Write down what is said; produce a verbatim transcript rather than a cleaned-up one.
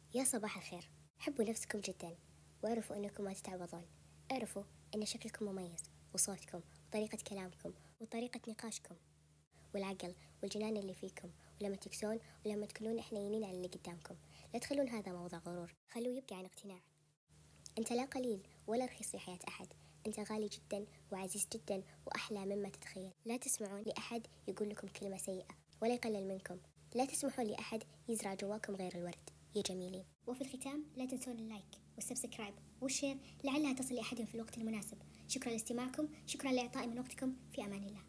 يا صباح الخير. حبوا نفسكم جدا واعرفوا أنكم ما تتعوضون. اعرفوا أن شكلكم مميز وصوتكم وطريقة كلامكم وطريقة نقاشكم والعقل والجنان اللي فيكم، ولما تكسون ولما تكونون حنينين على اللي قدامكم. لا تخلون هذا موضوع غرور، خلوه يبقى عن اقتناع. أنت لا قليل ولا رخيص في حياة أحد، أنت غالي جدا وعزيز جدا وأحلى مما تتخيل. لا تسمعون لأحد يقول لكم كلمة سيئة ولا يقلل منكم. لا تسمحون لأحد يزرع جواكم غير الورد يا جميلين. وفي الختام لا تنسون اللايك والسبسكرايب والشير لعلها تصل لأحد في الوقت المناسب. شكرا لاستماعكم، شكرا لإعطائي من وقتكم، في أمان الله.